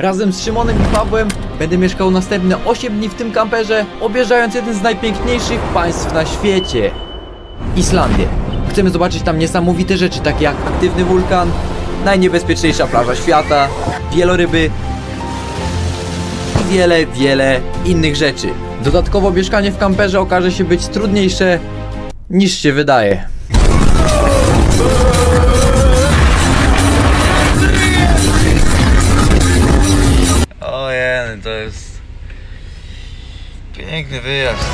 Razem z Szymonem i Pawłem będę mieszkał następne 8 dni w tym kamperze, objeżdżając jeden z najpiękniejszych państw na świecie. Islandię. Chcemy zobaczyć tam niesamowite rzeczy, takie jak aktywny wulkan, najniebezpieczniejsza plaża świata, wieloryby i wiele innych rzeczy. Dodatkowo mieszkanie w kamperze okaże się być trudniejsze niż się wydaje. Ojej, to jest piękny wyjazd.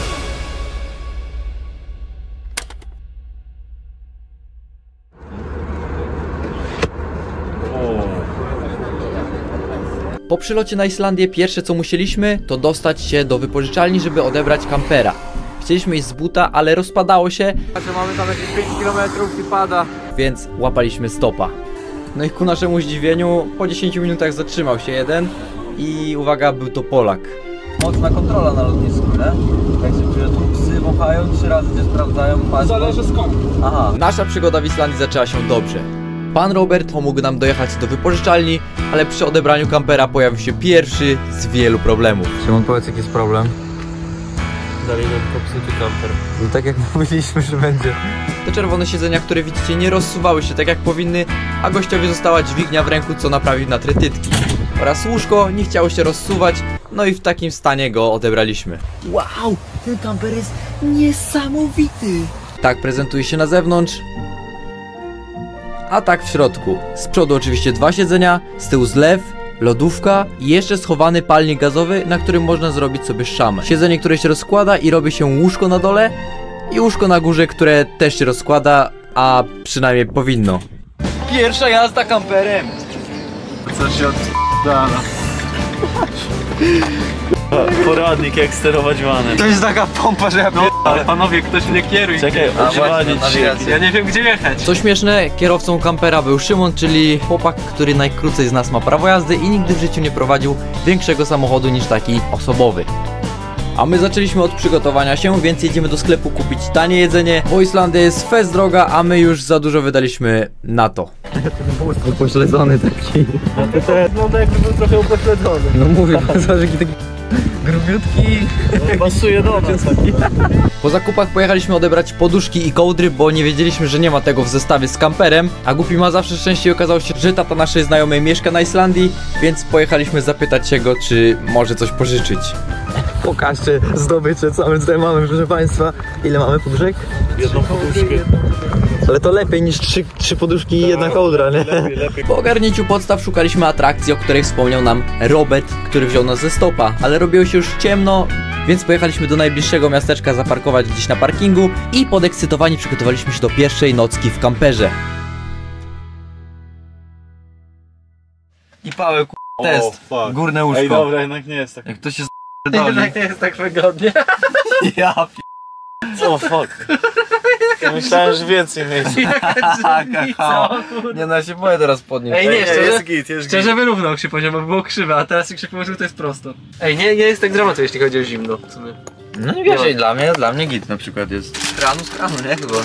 Po przylocie na Islandię pierwsze co musieliśmy to dostać się do wypożyczalni, żeby odebrać kampera. Chcieliśmy iść z buta, ale rozpadało się. Mamy tam jakieś 5 km i pada, więc łapaliśmy stopa. No i ku naszemu zdziwieniu po 10 minutach zatrzymał się jeden i uwaga, był to Polak. Mocna kontrola na lotnisku, nie? Tak się czuje, tu psy wąchają, 3 razy cię sprawdzają. Zależy skąd. Aha. Nasza przygoda w Islandii zaczęła się dobrze. Pan Robert pomógł nam dojechać do wypożyczalni, ale przy odebraniu kampera pojawił się pierwszy z wielu problemów. Szymon, powiedz, jaki jest problem? Dalej nam popsuty kamper. No tak jak mówiliśmy, że będzie. Te czerwone siedzenia, które widzicie, nie rozsuwały się tak jak powinny, a gościowi została dźwignia w ręku, co naprawił na trytytki. Oraz łóżko nie chciało się rozsuwać, no i w takim stanie go odebraliśmy. Wow, ten kamper jest niesamowity. Tak prezentuje się na zewnątrz, a tak w środku. Z przodu oczywiście 2 siedzenia, z tyłu zlew, lodówka i jeszcze schowany palnik gazowy, na którym można zrobić sobie szamę. Siedzenie, które się rozkłada i robi się łóżko na dole i łóżko na górze, które też się rozkłada, a przynajmniej powinno. Pierwsza jazda kamperem! Co się odda? Poradnik jak sterować vanem. To jest taka pompa, że ja Ale panowie, ktoś mnie kieruje. Czekaj, używanie dźwięki. Ja nie wiem gdzie jechać. Co śmieszne, kierowcą kampera był Szymon, czyli chłopak, który najkrócej z nas ma prawo jazdy i nigdy w życiu nie prowadził większego samochodu niż taki osobowy. A my zaczęliśmy od przygotowania się, więc jedziemy do sklepu kupić tanie jedzenie, bo Islandia jest fest droga, a my już za dużo wydaliśmy na to. Ten bus upośledzony taki. To wygląda jakby był trochę upośledzony. No mówię, zobacz jaki taki grubiutki. Pasuje do nas. Po zakupach pojechaliśmy odebrać poduszki i kołdry, bo nie wiedzieliśmy, że nie ma tego w zestawie z kamperem. A głupi ma zawsze szczęście i okazało się, że tata naszej znajomej mieszka na Islandii, więc pojechaliśmy zapytać się go, czy może coś pożyczyć. Pokażcie zdobycze, co my tutaj mamy, proszę państwa. Ile mamy poduszek? Jedną poduszkę. Ale to lepiej niż 3 poduszki i jedna kołdra, nie? Lepiej. Po ogarnięciu podstaw szukaliśmy atrakcji, o której wspomniał nam Robert, który wziął nas ze stopa, ale robiło się już ciemno, więc pojechaliśmy do najbliższego miasteczka zaparkować gdzieś na parkingu i podekscytowani przygotowaliśmy się do pierwszej nocki w kamperze. I Paweł, test. Górne łóżko. Ej, dobra, jednak nie jest tak. Jak to się Jednak nie jest tak wygodnie. Ja Co fuck? Ja myślałem, że więcej miejsc. Nie no, ja się boję teraz podnieść. Ej, nie, Jest git. szczerze wyrównał się poziom, bo było krzywe, a teraz jak się położył, to jest prosto. Ej, nie jest tak dramatyczne, jeśli chodzi o zimno. W sumie. No nie wiesz, dla mnie git na przykład jest. Z kranu, nie chyba.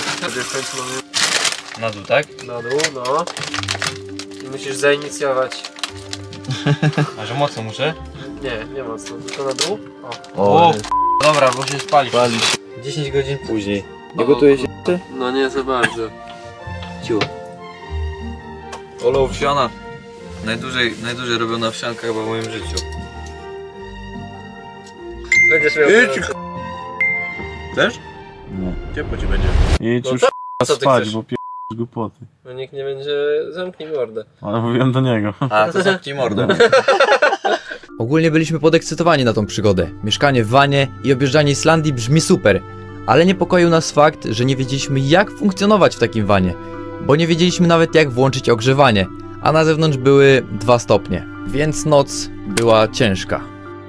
Na dół, tak? Na dół, no. I musisz zainicjować. A że mocno muszę? Nie mocno, tylko na dół. O, dobra, bo się spali. 10 godzin później. Nie gotuje się? No nie za bardzo. Ciu. Olo owsiana. Najdłużej robiona owsianka chyba w moim życiu. Będziesz miał... Też? No. Ciepło ci będzie. Idź już Co ty spać, chcesz? bo głupoty. No nikt nie będzie... Zamknij mordę. Ale mówiłem do niego. A, to zamknij mordę. Ogólnie byliśmy podekscytowani na tą przygodę. Mieszkanie w vanie i objeżdżanie Islandii brzmi super. Ale niepokoił nas fakt, że nie wiedzieliśmy jak funkcjonować w takim vanie. Bo nie wiedzieliśmy nawet jak włączyć ogrzewanie. A na zewnątrz były 2 stopnie. Więc noc była ciężka.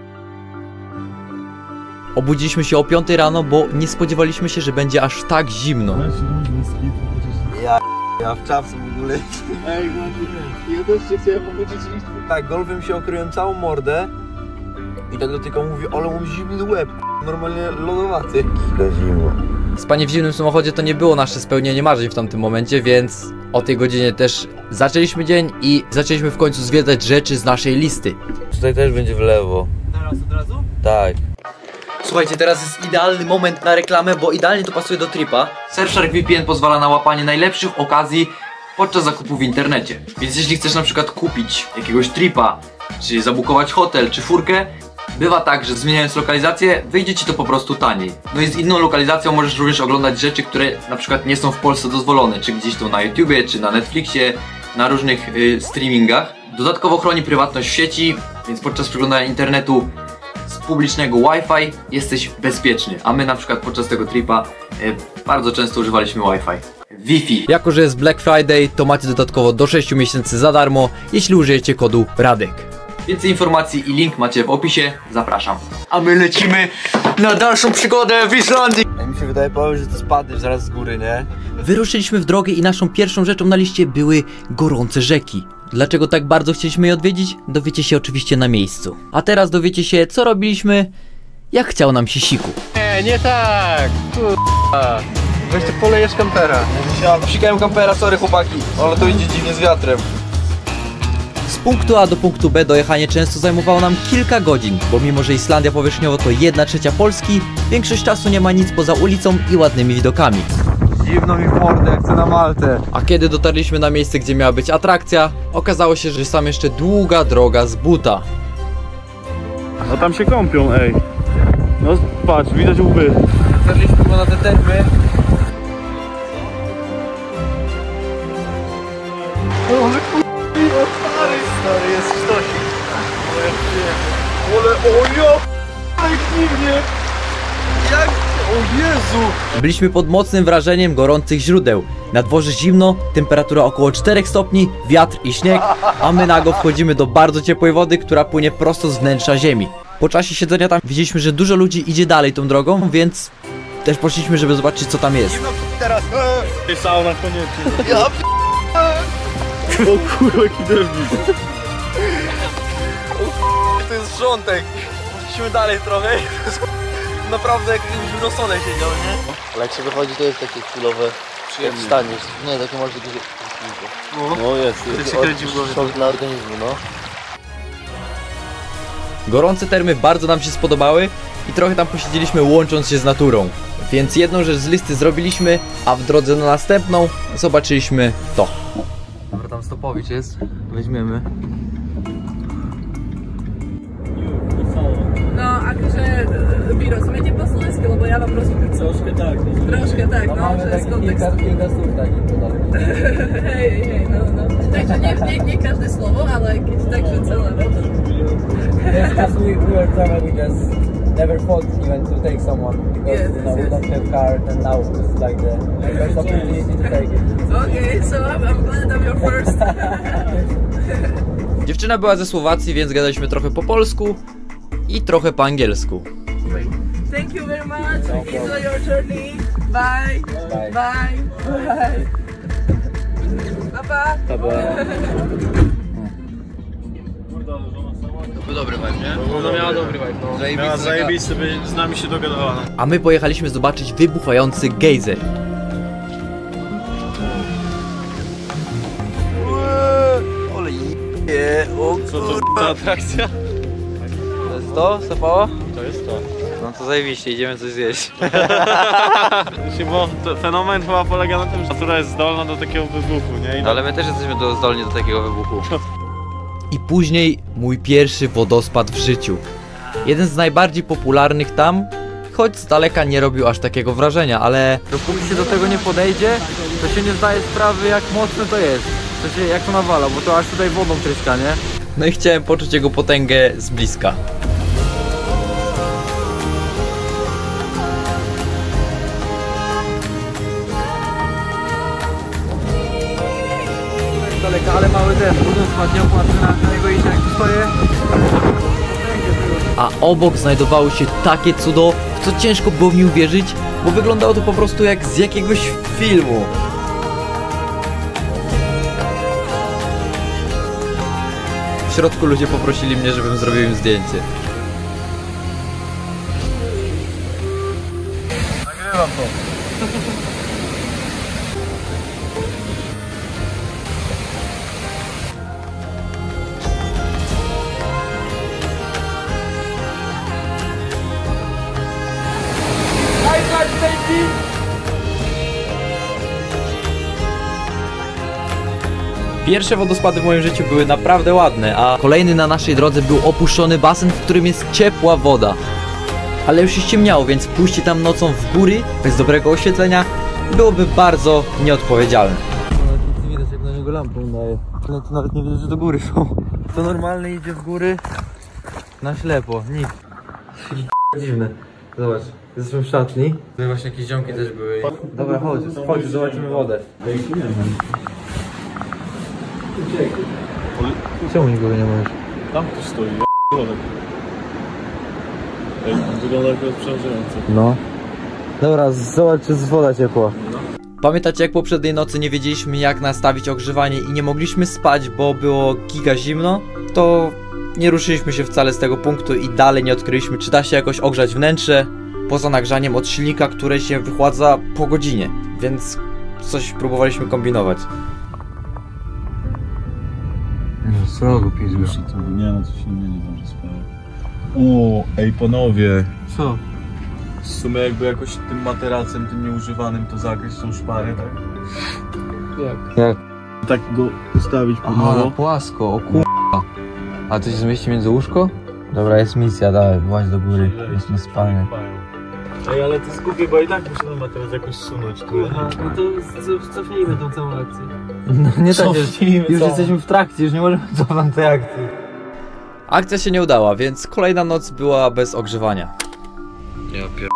Obudziliśmy się o 5 rano, bo nie spodziewaliśmy się, że będzie aż tak zimno. Ja w czapce w ogóle. Ej, ja też się chciałem obudzić i... Tak, golfem się okryłem całą mordę. I tak do tylko mówi, ale mam zimny łeb. Normalnie lodowaty. Zimno. Spanie w zimnym samochodzie to nie było nasze spełnienie marzeń w tamtym momencie, więc O tej godzinie też zaczęliśmy dzień i zaczęliśmy w końcu zwiedzać rzeczy z naszej listy. Tutaj też będzie w lewo. Teraz od razu? Tak. Słuchajcie, teraz jest idealny moment na reklamę, bo idealnie to pasuje do tripa. Surfshark VPN pozwala na łapanie najlepszych okazji podczas zakupu w internecie. Więc jeśli chcesz na przykład kupić jakiegoś tripa, czy zabukować hotel, czy furkę, bywa tak, że zmieniając lokalizację, wyjdzie ci to po prostu taniej. No i z inną lokalizacją możesz również oglądać rzeczy, które na przykład nie są w Polsce dozwolone, czy gdzieś tu na YouTubie, czy na Netflixie, na różnych streamingach. Dodatkowo chroni prywatność w sieci, więc podczas przeglądania internetu z publicznego Wi-Fi jesteś bezpieczny, a my na przykład podczas tego tripa bardzo często używaliśmy Wi-Fi. Jako że jest Black Friday, to macie dodatkowo do 6 miesięcy za darmo, jeśli użyjecie kodu RADEK. Więcej informacji i link macie w opisie, zapraszam. A my lecimy na dalszą przygodę w Islandii! Mi się wydaje, Paweł, że to spadniesz zaraz z góry, nie? Wyruszyliśmy w drogę i naszą pierwszą rzeczą na liście były gorące rzeki. Dlaczego tak bardzo chcieliśmy je odwiedzić? Dowiecie się oczywiście na miejscu. A teraz dowiecie się, co robiliśmy, jak chciał nam się siku. Nie tak! Kurwa. Weź ty polejesz kampera. Psikałem kampera, sorry chłopaki, ale to idzie dziwnie z wiatrem. Z punktu A do punktu B dojechanie często zajmowało nam kilka godzin, bo mimo że Islandia powierzchniowo to 1/3 Polski, większość czasu nie ma nic poza ulicą i ładnymi widokami. Zimno mi w mordę, chcę na Maltę. A kiedy dotarliśmy na miejsce, gdzie miała być atrakcja, okazało się, że jest tam jeszcze długa droga z buta. No tam się kąpią, ej. No patrz, widać łby. Zaczęliśmy chyba na te termy. Stary, jest sztosik. Byliśmy pod mocnym wrażeniem gorących źródeł. Na dworze zimno, temperatura około 4 stopni, wiatr i śnieg, a my nago wchodzimy do bardzo ciepłej wody, która płynie prosto z wnętrza ziemi. Po czasie siedzenia tam widzieliśmy, że dużo ludzi idzie dalej tą drogą, więc też poszliśmy, żeby zobaczyć, co tam jest. Sauna koniecznie. O kurwa, jaki debil. To jest wrzątek. Musimy dalej trochę. Naprawdę jak już rosole siedział, nie? Ale jak się wychodzi, to jest takie chwilowe, jak wstaniesz. Nie, takie masz takie... No jest, To się kręci w głowie. Szok dla organizmu, no. Gorące termy bardzo nam się spodobały i trochę tam posiedzieliśmy, łącząc się z naturą. Więc jedną rzecz z listy zrobiliśmy, a w drodze na następną zobaczyliśmy to. Dobra, tam Stopowicz jest. Weźmiemy. No, akože vyrozumete po slovensky, lebo ja vám rozumiem. Troška tak, no, že z kontextu. Hej, no. Takže nie každé slovo, ale keď takže celé, no. Yes, as we were traveling, we just never thought even to take someone because Yes, you know, we yes. don't have car and now it's like the first opportunity to take it. Okay, so I'm glad I'm your first. Dziewczyna była ze Słowacji, więc gadaliśmy trochę po polsku i trochę po angielsku. Thank you very much. Enjoy your journey. Bye. Bye. Bye. Bye. Pa. To dobry vibe, nie? Ona miała dobry vibe, no. Miała zajebisty, by z nami się dogadała. A my pojechaliśmy zobaczyć wybuchający gejzer. Co to za atrakcja? To jest to? Sapało? To jest to. No to zajebiście, idziemy coś zjeść. Bo fenomen chyba polega na tym, że natura jest zdolna do takiego wybuchu, nie? I Ale my też jesteśmy zdolni do takiego wybuchu. I później mój pierwszy wodospad w życiu. Jeden z najbardziej popularnych tam, choć z daleka nie robił aż takiego wrażenia, ale Dopóki się do tego nie podejdzie, to się nie zdaje sprawy, jak mocne to jest. To się, jak to nawala, bo to aż tutaj wodą tryska, nie? no i chciałem poczuć jego potęgę z bliska. Daleka, ale mały ten, wodospad, nie opłacę na niego iść, jak tu stoję. A obok znajdowało się takie cudo, w co ciężko było mi uwierzyć, bo wyglądało to po prostu jak z jakiegoś filmu. W środku ludzie poprosili mnie, żebym zrobił im zdjęcie. Pierwsze wodospady w moim życiu były naprawdę ładne, a kolejny na naszej drodze był opuszczony basen, w którym jest ciepła woda. Ale już się ściemniało, więc pójście tam nocą w góry, bez dobrego oświetlenia, byłoby bardzo nieodpowiedzialne. Nawet nie widać, jak na niego lampą daje. No to nawet nie widać, że do góry są. To normalnie idzie w góry na ślepo, nic. Dziwne. Zobacz, jesteśmy w szatni. Tutaj właśnie jakieś ziomki też były. Dobra, chodź, zobaczymy wodę. Czemu nikogo nie możesz? Tam ktoś stoi, wygląda jak przerażające. No. Dobra, zobacz, czy jest woda ciepła. Pamiętacie, jak poprzedniej nocy nie wiedzieliśmy, jak nastawić ogrzewanie i nie mogliśmy spać, bo było giga zimno? To nie ruszyliśmy się wcale z tego punktu i dalej nie odkryliśmy, czy da się jakoś ogrzać wnętrze poza nagrzaniem od silnika, które się wychładza po godzinie, więc coś próbowaliśmy kombinować. Srogo pizdu. Nie no, to się nie dobrze sprawa. O, ej panowie. Co? W sumie jakby jakoś tym materacem, tym nieużywanym to zakryć tą szparę, tak? Jak? Tak go ustawić Aha, pomału. płasko, o k***a. A to się zmieści między łóżko? Dobra, jest misja, dawaj, właź do góry, jest niespalny. Ej, ale to jest głupie, bo i tak muszę ten materac jakoś sunąć tu. No to cofnijmy tą całą akcję. No nie tak, Cofnijmy już co? jesteśmy w trakcie, już nie możemy cofnąć tej akcji. Akcja się nie udała, więc kolejna noc była bez ogrzewania. Ja pier...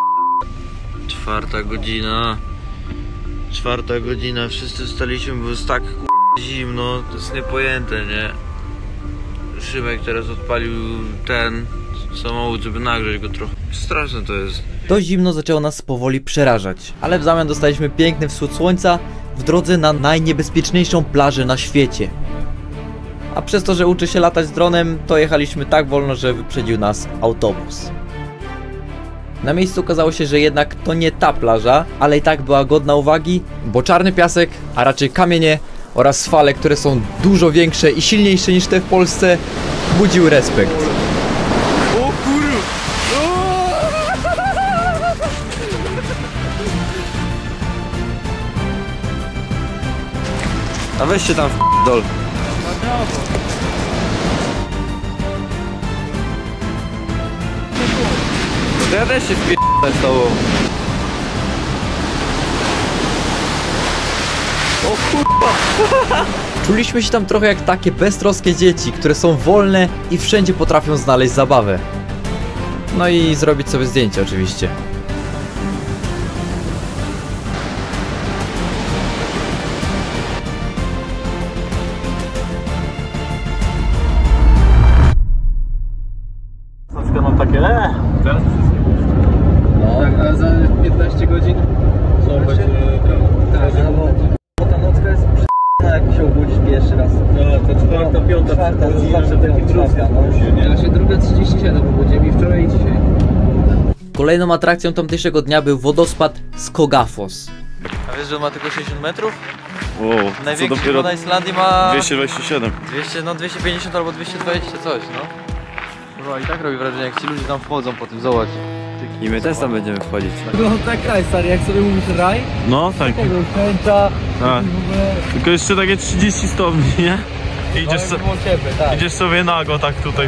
Czwarta godzina, wszyscy wstaliśmy, bo jest tak zimno, to jest niepojęte, nie? Szymek teraz odpalił ten samochód, żeby nagrzeć go trochę. Straszne to jest. To zimno zaczęło nas powoli przerażać, ale w zamian dostaliśmy piękny wschód słońca w drodze na najniebezpieczniejszą plażę na świecie. A przez to, że uczy się latać dronem, to jechaliśmy tak wolno, że wyprzedził nas autobus. Na miejscu okazało się, że jednak to nie ta plaża, ale i tak była godna uwagi, bo czarny piasek, a raczej kamienie oraz fale, które są dużo większe i silniejsze niż te w Polsce, budziły respekt. A weźcie tam w dol. To ja też się wpierdolę z tobą. O kurwa! Czuliśmy się tam trochę jak takie beztroskie dzieci, które są wolne i wszędzie potrafią znaleźć zabawę. No i zrobić sobie zdjęcie oczywiście. Na przykład mam takie, teraz wszystkie No. Tak, a za 15 godzin? co będzie Tak, no bo ta nocka jest jak się obudzić pierwszy raz. to czwarta, piąta, Czwarta, zawsze taki druga, no. Ja się druga 37 obudziłem i wczoraj i dzisiaj. Kolejną atrakcją tamtejszego dnia był wodospad Skogafos. A wiesz, że on ma tylko 60 metrów? Wow, Największy na Islandii ma 227. 250 albo 220 coś, no. No i tak robi wrażenie, jak ci ludzie tam wchodzą po tym, zobacz. I my też tam będziemy wchodzić. No tak raj stary, jak sobie mówisz raj, No tak. tego kręca Tak. i w ogóle... Tylko jeszcze takie 30 stopni, nie? I idziesz, No, było ciepłe, tak. idziesz sobie nago tak tutaj.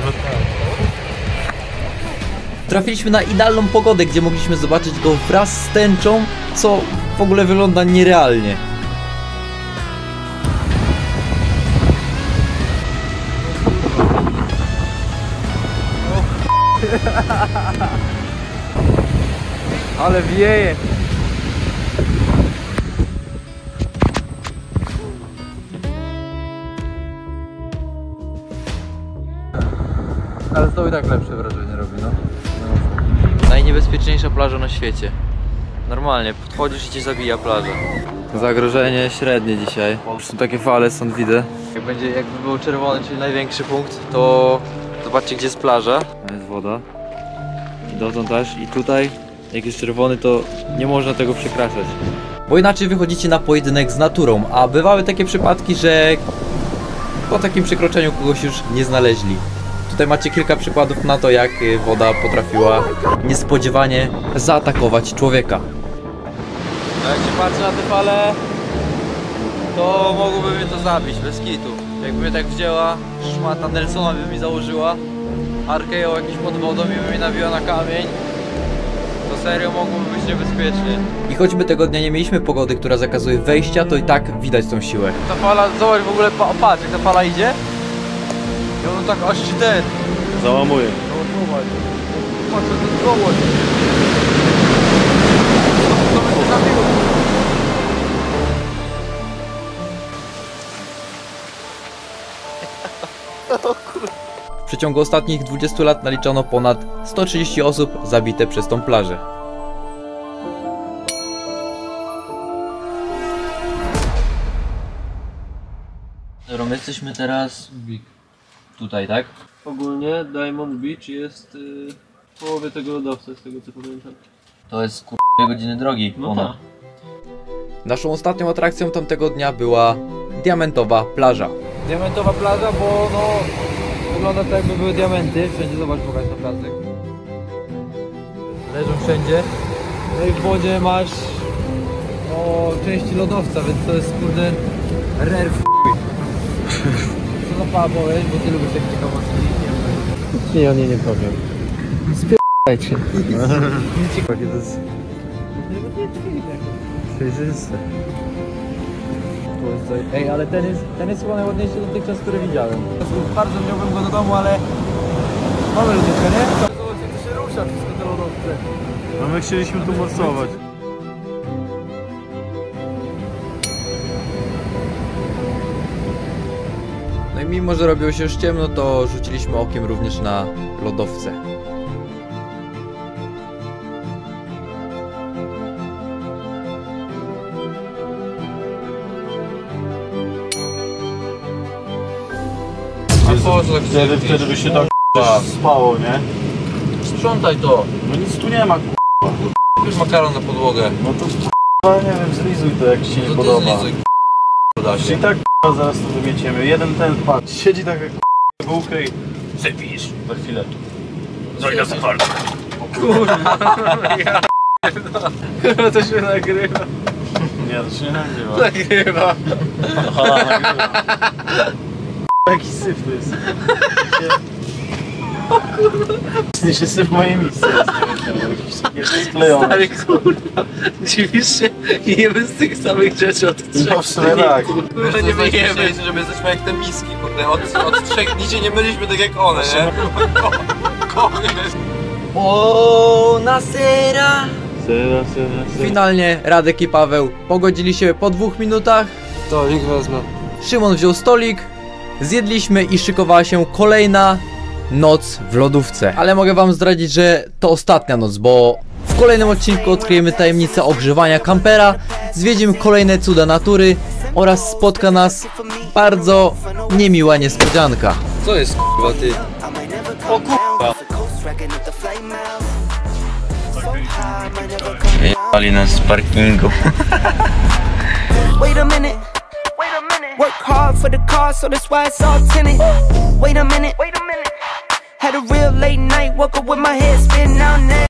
Trafiliśmy na idealną pogodę, gdzie mogliśmy zobaczyć go wraz z tęczą, co w ogóle wygląda nierealnie. Ale wieje! Ale to i tak lepsze wrażenie robi, no. Najniebezpieczniejsza plaża na świecie. Normalnie, podchodzisz i cię zabija plaża. Zagrożenie średnie dzisiaj. Już są takie fale, stąd widzę. Jakby był czerwony, czyli największy punkt, to zobaczcie, gdzie jest plaża. To jest woda. I dotąd też. I tutaj, jak jest czerwony, to nie można tego przekraczać. Bo inaczej wychodzicie na pojedynek z naturą, a bywały takie przypadki, że po takim przekroczeniu kogoś już nie znaleźli. Tutaj macie kilka przykładów na to, jak woda potrafiła niespodziewanie zaatakować człowieka. Jak się patrzy na te fale, to mogłoby mnie to zabić, bez kitu. Jakby mnie tak wzięła, szmata Nelsona by mi założyła, RKO jakiś pod wodą i by mnie nabiła na kamień, to serio mogłoby być niebezpiecznie. I choćby tego dnia nie mieliśmy pogody, która zakazuje wejścia, to i tak widać tą siłę. Ta fala, zobacz w ogóle, patrz jak ta fala idzie. I on tak aż ten. Załamuje. No zobacz. Patrz, to jest gołość. To by się zabiło. W przeciągu ostatnich 20 lat naliczono ponad 130 osób zabite przez tą plażę. Dobra, my jesteśmy teraz tutaj, tak? Ogólnie Diamond Beach jest w połowie tego lodowca, z tego co pamiętam. To jest 2 godziny drogi ponad. Naszą ostatnią atrakcją tamtego dnia była diamentowa plaża. Diamentowa plaża, bo no wygląda tak jakby były diamenty. Wszędzie zobacz, pokaż na placek. Leżą wszędzie. No i w wodzie masz no części lodowca, więc to jest kurde rare f***. Co za pała powiesz, bo ty lubisz takie ciekawostki. Nie powiem. Spierdajcie. Jakie to jest przejrzyste. Ej, ale ten jest chyba najładniejszy dotychczas, który widziałem. Bardzo wziąłbym go do domu, ale mamy lodówkę, nie? Zobacz jak to się rusza wszystko te lodówce. A my chcieliśmy tu morsować. No i mimo, że robiło się już ciemno, to rzuciliśmy okiem również na lodowce. A po co tak Wtedy by się tak spało, nie? Sprzątaj to. No nic tu nie ma, Już makaron na podłogę. No to nie wiem, zlizuj to jak ci się nie podoba. I tak zaraz to wymieciemy. Jeden ten patrz, siedzi tak jak bułkę i zapisz za chwilę. Zajdę za farmę. Kurwa, to się nagrywa. Nie, to się nie nagrywa. Nagrywa. Aha, nagrywa. Jaki syf to jest. O kurwa. Się syf w mojej misji. Jest sklejony. Stary kurwa, dziwisz się? Jemy z tych samych rzeczy od 3 No w sumie tak. Kurwa nie wyjemy. Że my jesteśmy jak te miski, kurde. Od 3 dni się nie myliśmy tak jak one, nie? Koniec. O, na sera. Sera. Finalnie Radek i Paweł pogodzili się po 2 minutach. Stolik wezmę. Szymon wziął stolik, zjedliśmy i szykowała się kolejna noc w lodówce. Ale mogę wam zdradzić, że to ostatnia noc, bo w kolejnym odcinku odkryjemy tajemnicę ogrzewania kampera, zwiedzimy kolejne cuda natury oraz spotka nas bardzo niemiła niespodzianka. Co jest kurwa ty? O kurwa. Jechali nas z parkingu. Wait a minute. Work hard for the car, so that's why it's all tinted. Wait a minute. Had a real late night, woke up with my head spinning out now.